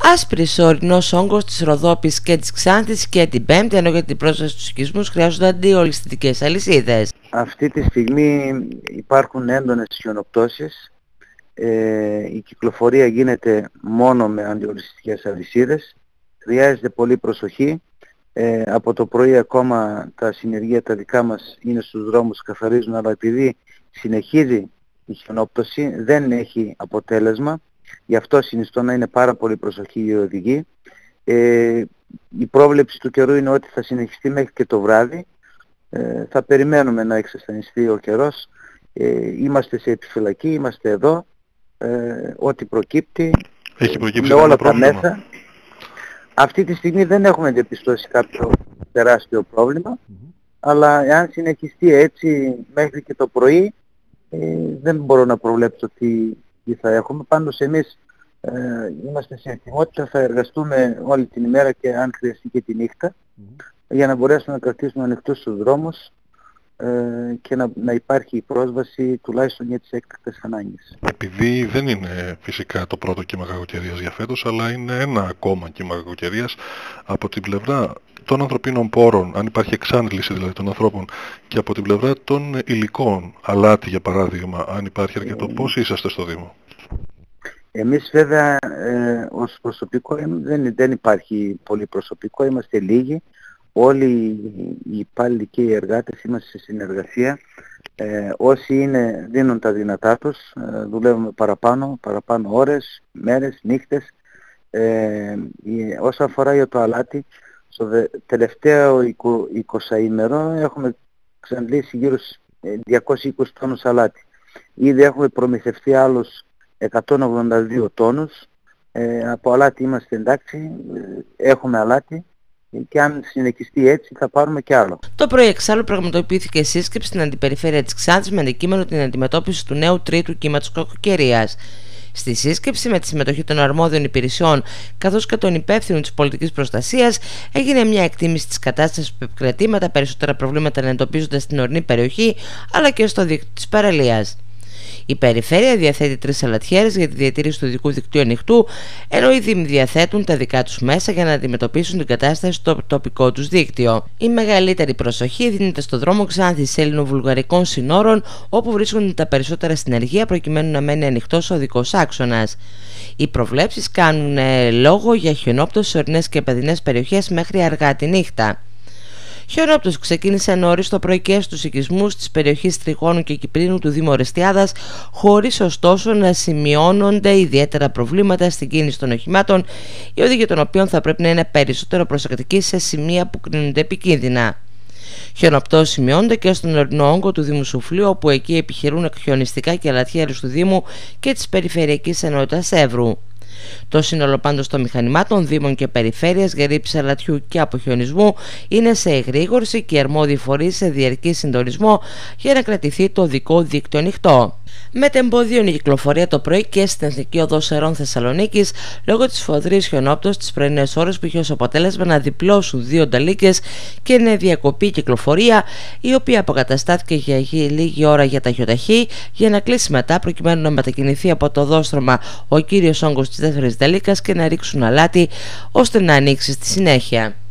Άσπρης ο ορεινός όγκος της Ροδόπης και της Ξάνθης και την Πέμπτη, ενώ για την πρόσβαση στους οικισμούς χρειάζονται αντιολισθητικές αλυσίδες. Αυτή τη στιγμή υπάρχουν έντονες χιονοπτώσεις. Η κυκλοφορία γίνεται μόνο με αντιολισθητικές αλυσίδες. Χρειάζεται πολύ προσοχή. Από το πρωί ακόμα τα συνεργεία τα δικά μας είναι στους δρόμους, καθαρίζουν, αλλά επειδή συνεχίζει η χιονόπτωση δεν έχει αποτέλεσμα. Γι' αυτό συνιστώ να είναι πάρα πολύ προσοχή οι οδηγοί. Η πρόβλεψη του καιρού είναι ότι θα συνεχιστεί μέχρι και το βράδυ. Θα περιμένουμε να εξασθενιστεί ο καιρός. Είμαστε σε επιφυλακή, είμαστε εδώ. Ό,τι προκύπτει, με όλα τα μέσα. Αυτή τη στιγμή δεν έχουμε διαπιστώσει κάποιο τεράστιο πρόβλημα, αλλά εάν συνεχιστεί έτσι μέχρι και το πρωί, δεν μπορώ να προβλέψω τι θα έχουμε. Πάντως εμείς είμαστε σε ετοιμότητα, θα εργαστούμε όλη την ημέρα και αν χρειαστεί και τη νύχτα, για να μπορέσουμε να κρατήσουμε ανοιχτούς τους δρόμους και να υπάρχει η πρόσβαση τουλάχιστον για τις έκτακτες ανάγκες. Επειδή δεν είναι φυσικά το πρώτο κύμα κακοκαιρίας για φέτος, αλλά είναι ένα ακόμα κύμα κακοκαιρίας από την πλευρά των ανθρωπίνων πόρων, αν υπάρχει εξάντληση δηλαδή των ανθρώπων, και από την πλευρά των υλικών, αλάτι για παράδειγμα, αν υπάρχει αρκετό, πώς είσαστε στο Δήμο? Εμείς βέβαια ως προσωπικό δεν υπάρχει πολύ προσωπικό, είμαστε λίγοι. Όλοι οι υπάλληλοι και οι εργάτες είμαστε σε συνεργασία. Όσοι δίνουν τα δυνατά τους, δουλεύουμε παραπάνω ώρες, μέρες, νύχτες. Όσον αφορά για το αλάτι, στο τελευταίο 20ημερο έχουμε εξαντλήσει γύρω στους 220 τόνους αλάτι. Ήδη έχουμε προμηθευτεί άλλους 182 τόνους. Από αλάτι είμαστε εντάξει, έχουμε αλάτι. Και αν συνεχιστεί έτσι θα πάρουμε κι άλλο. Το πρωί εξάλλου πραγματοποιήθηκε σύσκεψη στην Αντιπεριφέρεια της Ξάνθης με αντικείμενο την αντιμετώπιση του νέου τρίτου κύματος κακοκαιρίας. Στη σύσκεψη, με τη συμμετοχή των αρμόδιων υπηρεσιών καθώς και των υπεύθυνων της πολιτικής προστασίας, έγινε μια εκτίμηση της κατάστασης που επικρατεί, με τα περισσότερα προβλήματα να εντοπίζονται στην ορεινή περιοχή αλλά και στο δίκτυο της παραλίας. Η Περιφέρεια διαθέτει 3 αλατιέρες για τη διατήρηση του ειδικού δικτύου ανοιχτού, ενώ οι Δήμοι διαθέτουν τα δικά τους μέσα για να αντιμετωπίσουν την κατάσταση στο τοπικό τους δίκτυο. Η μεγαλύτερη προσοχή δίνεται στο δρόμο Ξάνθης Έλληνο-Βουλγαρικών συνόρων, όπου βρίσκονται τα περισσότερα συνεργεία προκειμένου να μένει ανοιχτός ο οδικός άξονας. Οι προβλέψεις κάνουν λόγο για χιονόπτωση σε ορεινές και παιδινές περιοχές μέχρι αργά τη νύχτα. Χιονόπτωση ξεκίνησε νωρίς το πρωί και στους οικισμούς της περιοχής Τριγώνου και Κυπρίνου του Δήμου Ορεστιάδας, χωρίς ωστόσο να σημειώνονται ιδιαίτερα προβλήματα στην κίνηση των οχημάτων, οι οδηγοί των οποίων θα πρέπει να είναι περισσότερο προσεκτικοί σε σημεία που κρίνονται επικίνδυνα. Χιονοπτώσεις σημειώνονται και στον ορεινό όγκο του Δήμου Σουφλίου, όπου εκεί επιχειρούν εκχιονιστικά και αλατιέρες του Δήμου και της Περιφερειακής Ενότητας Εύρου. Το σύνολο πάντως των μηχανημάτων Δήμων και Περιφέρειας για ρήψη αλατιού και αποχιονισμού είναι σε εγρήγορση και οι αρμόδιοι φορείς σε διαρκή συντονισμό για να κρατηθεί το οδικό δίκτυο ανοιχτό. Μετεμποδίων η κυκλοφορία το πρωί και στην Εθνική Οδό Σερών Θεσσαλονίκης λόγω της φοδρής χιονόπτωσης τις πρωινές ώρες, που είχε ως αποτέλεσμα να διπλώσουν 2 νταλίκες και να διακοπεί η κυκλοφορία, η οποία αποκαταστάθηκε για λίγη ώρα για ταχυοταχή για να κλείσει μετά, προκειμένου να μετακινηθεί από το οδόστρωμα ο κύριος όγκος της δεύτερης νταλίκας και να ρίξουν αλάτι ώστε να ανοίξει στη συνέχεια.